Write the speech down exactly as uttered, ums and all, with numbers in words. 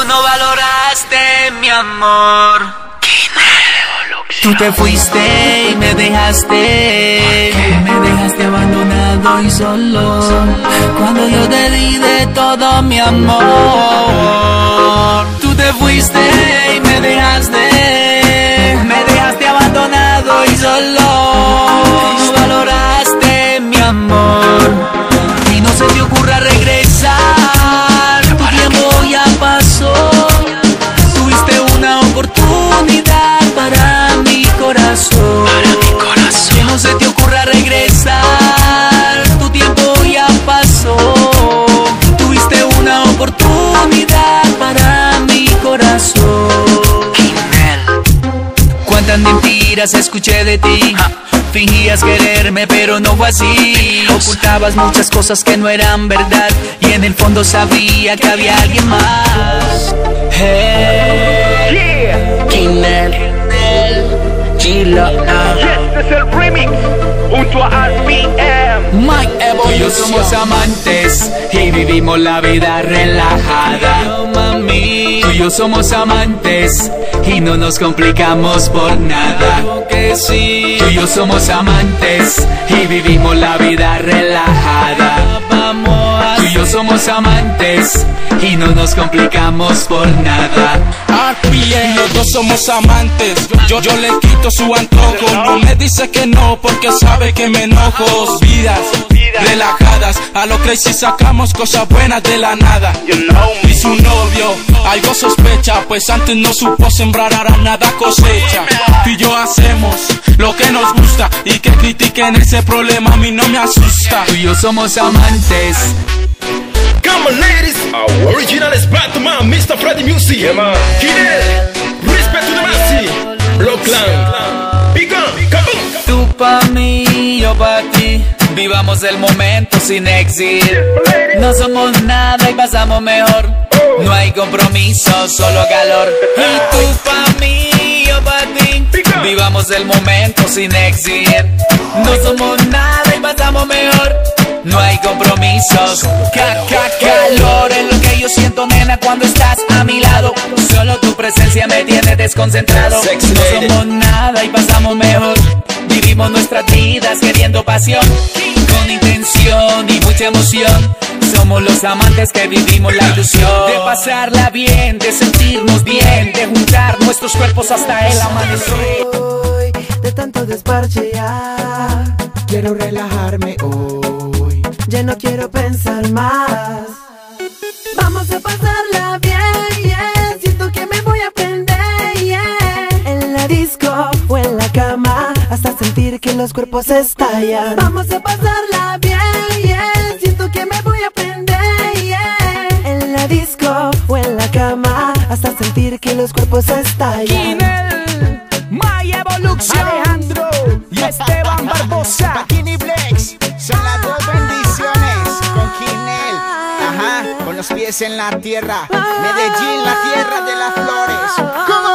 no valoraste mi amor. Tú te fuiste y me dejaste, me dejaste abandonado y solo, cuando yo te di de todo mi amor. Tú te fuiste y me dejaste, me dejaste abandonado y solo, no valoraste mi amor. Y no se te ocurra regresar, tu tiempo ya pasó. Tuviste una oportunidad para mi corazón, para mi corazón. Que no se te ocurra regresar, tu tiempo ya pasó. Tuviste una oportunidad para mi corazón. Cuántas mentiras escuché de ti. Fingías quererme pero no fue así. Ocultabas muchas cosas que no eran verdad, y en el fondo sabía que había alguien más. Hey, Yeah, Kinel, G-Lo, yes, este es el remix junto a R P M. Mike Evo. Tú y yo somos amantes y vivimos la vida relajada. Oh, mami, Tú y yo somos amantes y no nos complicamos por nada. claro que sí. Tú y yo somos amantes y vivimos la vida relajada. Vamos a Tú y yo somos amantes y no nos complicamos por nada. R P M, los dos somos amantes. Yo, yo le quito su antojo. No me dice que no porque sabe que me enojo. Vidas relajadas, a lo crazy sacamos cosas buenas de la nada. You know Y me. su novio algo sospecha, pues antes no supo sembrar, ahora nada cosecha. Tú y yo hacemos lo que nos gusta, y que critiquen ese problema a mí no me asusta. Tú y yo somos amantes. Come on, ladies. Our original is Batman, mister Freddy Music. Yeah, man. Kinel, respect to the Massy. Block Clan. Big Gun, kaboom. Tú pa' mí, yo pa' ti. Vivamos el momento sin exit. No somos nada y pasamos mejor. No hay compromiso, solo calor. Y tú pa' mí, yo pa' ti. Vivamos el momento sin exit. No somos nada y pasamos mejor. No hay compromisos. Caca, calor es lo que yo siento, nena, cuando estás a mi lado. Solo tu presencia me tiene desconcentrado. No somos nada y pasamos mejor. Vivimos nuestras vidas queriendo pasión, con intención y mucha emoción. Somos los amantes que vivimos la ilusión de pasarla bien, de sentirnos bien, de juntar nuestros cuerpos hasta el amanecer. Hoy, de tanto desparche ya, quiero relajarme hoy. Ya no quiero pensar más. Vamos a pasarla bien, yeah. Siento que me voy a prender, yeah. En la disco o en la cama, hasta sentir que los cuerpos estallan. Vamos a pasarla bien, yeah. Siento que me voy a prender, yeah. En la disco o en la cama, hasta sentir que los cuerpos estallan. Kinel, My Evolution, Alejandro y Esteban Barbosa. Bakini Blex, son las dos bendiciones con Kinel. Ajá, con los pies en la tierra. Medellín, la tierra de las flores. ¿Cómo?